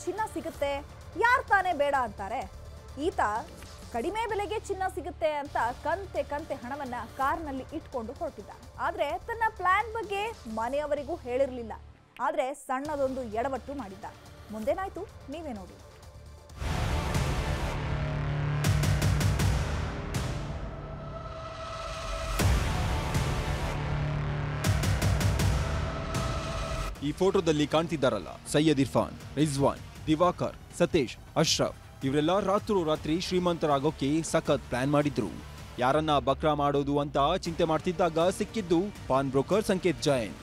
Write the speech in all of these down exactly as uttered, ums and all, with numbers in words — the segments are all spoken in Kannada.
ಚಿನ್ನ ಸಿಗುತ್ತೆ, ಯಾರು ತಾನೇ ಬೇಡ ಅಂತಾರೆ? ಈತ ಕಡಿಮೆ ಬೆಲೆಗೆ ಚಿನ್ನ ಸಿಗುತ್ತೆ ಅಂತ ಕಂತೆ ಕಂತೆ ಹಣವನ್ನ ಕಾರ್ನಲ್ಲಿ ಇಟ್ಕೊಂಡು ಹೊರಟಿದ್ದ. ಆದ್ರೆ ತನ್ನ ಪ್ಲಾನ್ ಬಗ್ಗೆ ಮನೆಯವರಿಗೂ ಹೇಳಿರಲಿಲ್ಲ. ಆದ್ರೆ ಸಣ್ಣದೊಂದು ಎಡವಟ್ಟು ಮಾಡಿದ್ದ. ಮುಂದೇನಾಯ್ತು ನೀವೇ ನೋಡಿ. ಈ ಫೋಟೋದಲ್ಲಿ ಕಾಣ್ತಿದ್ದಾರಲ್ಲ ಸೈಯದ್ ಇರ್ಫಾನ್, ರಿಜ್ವಾನ್, ದಿವಾಕರ್, ಸತೀಶ್, ಅಶ್ರಫ್ ಇವರೆಲ್ಲ ರಾತ್ರೋರಾತ್ರಿ ಶ್ರೀಮಂತರಾಗೋಕೆ ಸಖತ್ ಪ್ಲಾನ್ ಮಾಡಿದ್ರು. ಯಾರನ್ನ ಬಕ್ರಾ ಮಾಡೋದು ಅಂತ ಚಿಂತೆ ಮಾಡ್ತಿದ್ದಾಗ ಸಿಕ್ಕಿದ್ದು ಪಾನ್ ಬ್ರೋಕರ್ ಸಂಕೇತ್ ಜೈನ್.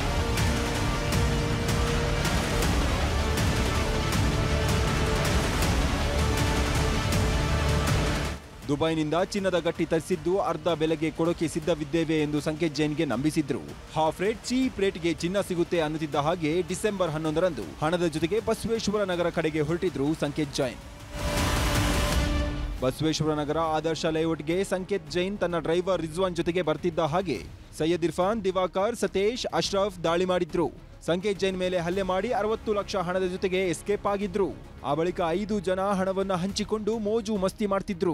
ದುಬೈನಿಂದ ಚಿನ್ನದ ಗಟ್ಟಿ ತರಿಸಿದ್ದು ಅರ್ಧ ಬೆಲೆಗೆ ಕೊಡೋಕೆ ಸಿದ್ಧವಿದ್ದೇವೆ ಎಂದು ಸಂಕೇತ್ ಜೈನ್ಗೆ ನಂಬಿಸಿದ್ರು. ಹಾಫ್ ರೇಟ್ ಚೀಪ್ ರೇಟ್ಗೆ ಚಿನ್ನ ಸಿಗುತ್ತೆ ಅನ್ನುತ್ತಿದ್ದ ಹಾಗೆ ಡಿಸೆಂಬರ್ ಹನ್ನೊಂದರಂದು ಹಣದ ಜೊತೆಗೆ ಬಸವೇಶ್ವರ ನಗರ ಕಡೆಗೆ ಹೊರಟಿದ್ರು ಸಂಕೇತ್ ಜೈನ್. ಬಸವೇಶ್ವರ ನಗರ ಆದರ್ಶ ಲೇಔಟ್ಗೆ ಸಂಕೇತ್ ಜೈನ್ ತನ್ನ ಡ್ರೈವರ್ ರಿಜ್ವಾನ್ ಜೊತೆಗೆ ಬರ್ತಿದ್ದ ಹಾಗೆ ಸೈಯದ್ ಇರ್ಫಾನ್, ದಿವಾಕರ್, ಸತೀಶ್, ಅಶ್ರಫ್ ದಾಳಿ ಮಾಡಿದ್ರು. ಸಂಕೇತ್ ಜೈನ್ ಮೇಲೆ ಹಲ್ಲೆ ಮಾಡಿ ಅರವತ್ತು ಲಕ್ಷ ಹಣದ ಜೊತೆಗೆ ಎಸ್ಕೇಪ್ ಆಗಿದ್ರು. ಆ ಬಳಿಕ ಐದು ಜನ ಹಣವನ್ನ ಹಂಚಿಕೊಂಡು ಮೋಜು ಮಸ್ತಿ ಮಾಡ್ತಿದ್ರು.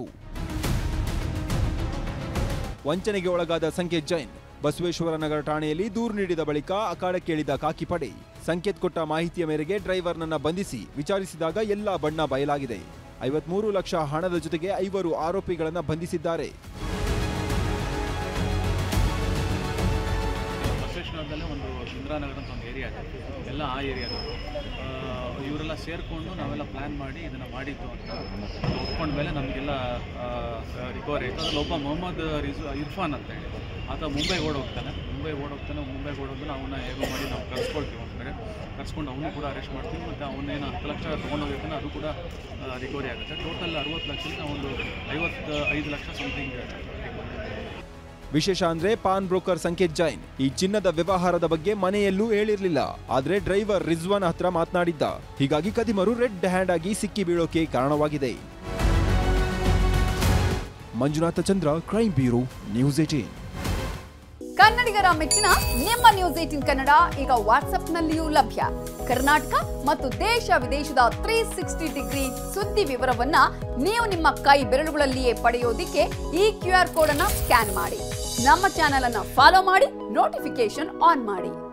ವಂಚನೆಗೆ ಒಳಗಾದ ಸಂಕೇತ್ ಜೈನ್ ಬಸವೇಶ್ವರ ನಗರ ಠಾಣೆಯಲ್ಲಿ ದೂರು ನೀಡಿದ ಬಳಿಕ ಅಖಾಡಕ್ಕೆ ಇಳಿದ ಖಾಕಿ ಪಡೆ ಸಂಕೇತ್ ಕೊಟ್ಟ ಮಾಹಿತಿಯ ಮೇರೆಗೆ ಡ್ರೈವರ್ನನ್ನ ಬಂಧಿಸಿ ವಿಚಾರಿಸಿದಾಗ ಎಲ್ಲ ಬಣ್ಣ ಬಯಲಾಗಿದೆ. ಐವತ್ಮೂರು ಲಕ್ಷ ಹಣದ ಜೊತೆಗೆ ಐವರು ಆರೋಪಿಗಳನ್ನ ಬಂಧಿಸಿದ್ದಾರೆ. ಬಸವೇಶ್ವರದಲ್ಲೇ ಒಂದು ಇಂದ್ರಾನಗರ ಅಂತ ಒಂದು ಏರಿಯಾ ಇದೆ, ಎಲ್ಲ ಆ ಏರಿಯಾದವರು ಇವರೆಲ್ಲ ಸೇರಿಕೊಂಡು ನಾವೆಲ್ಲ ಪ್ಲ್ಯಾನ್ ಮಾಡಿ ಇದನ್ನು ಮಾಡಿದ್ದು ಅಂತ ಒಪ್ಕೊಂಡ ಮೇಲೆ ನಮಗೆಲ್ಲ ರಿಕವರಿ ಆಯಿತು. ಅದ್ರಲ್ಲಿ ಒಬ್ಬ ಮೊಹಮ್ಮದ್ ರಿಜ್ ಇರ್ಫಾನ್ ಅಂತ ಹೇಳಿ ಆತ ಮುಂಬೈಗೆ ಓಡೋಗ್ತಾನೆ ಮುಂಬೈ ಓಡೋಗ್ತಾನೆ ಮುಂಬೈಗೆ ಓಡೋದನ್ನ ಅವನ್ನ ಹೇಗೋ ಮಾಡಿ ನಾವು ಕರ್ಸ್ಕೊಳ್ತೀವಿ. ಒಂದು ಕಡೆ ಕರ್ಸ್ಕೊಂಡು ಅವನು ಕೂಡ ಅರೆಸ್ಟ್ ಮಾಡ್ತೀವಿ. ಮತ್ತು ಅವನೇನು ಹತ್ತು ಲಕ್ಷ ತೊಗೊಂಡೋಗಿರ್ತಾನೆ ಅದು ಕೂಡ ರಿಕವರಿ ಆಗುತ್ತೆ. ಟೋಟಲ್ ಅರವತ್ತು ಲಕ್ಷದಿಂದ ಒಂದು ಐವತ್ತು ಐದು ಲಕ್ಷ ಸಮಥಿಂಗ್. ವಿಶೇಷ ಅಂದ್ರೆ ಪಾನ್ ಬ್ರೋಕರ್ ಸಂಕೇತ್ ಜೈನ್ ಈ ಚಿನ್ನದ ವ್ಯವಹಾರದ ಬಗ್ಗೆ ಮನೆಯಲ್ಲೂ ಹೇಳಿರ್ಲಿಲ್ಲ. ಆದ್ರೆ ಡ್ರೈವರ್ ರಿಜ್ವಾನ್ ಹತ್ರ ಮಾತನಾಡಿದ್ದ. ಹೀಗಾಗಿ ಕದಿಮರು ರೆಡ್ ಹ್ಯಾಂಡ್ ಆಗಿ ಸಿಕ್ಕಿ ಬೀಳೋಕೆ ಕಾರಣವಾಗಿದೆ. Manjunatha Chandra, crime bureau, news eighteen. ಕನ್ನಡಿಗರ ಮೆಚ್ಚಿನ ನಿಮ್ಮ ನ್ಯೂಸ್ ಏಟೀನ್ ಕನ್ನಡ ಈಗ ವಾಟ್ಸ್ಆಪ್ನಲ್ಲಿಯೂ ಲಭ್ಯ. ಕರ್ನಾಟಕ ಮತ್ತು ದೇಶ ವಿದೇಶದ ತ್ರೀ ಸಿಕ್ಸ್ಟಿ ಡಿಗ್ರಿ ಸುದ್ದಿ ವಿವರವನ್ನ ನೀವು ನಿಮ್ಮ ಕೈ ಬೆರಳುಗಳಲ್ಲಿಯೇ ಪಡೆಯೋದಿಕ್ಕೆ ಈ ಕ್ಯೂ ಆರ್ ಕೋಡ್ ಅನ್ನ ಸ್ಕ್ಯಾನ್ ಮಾಡಿ. ನಮ್ಮ ಚಾನೆಲ್ ಅನ್ನ ಫಾಲೋ ಮಾಡಿ, ನೋಟಿಫಿಕೇಶನ್ ಆನ್ ಮಾಡಿ.